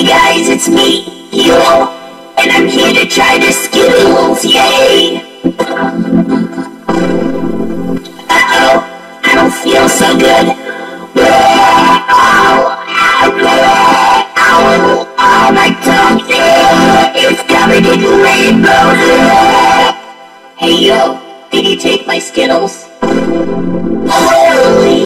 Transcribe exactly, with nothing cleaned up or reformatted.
Hey guys, it's me, Ilham, and I'm here to try the Skittles, yay! Uh-oh, I don't feel so good. Ow, ow, ow, my tongue is covered in rainbows. Hey yo, did you take my Skittles?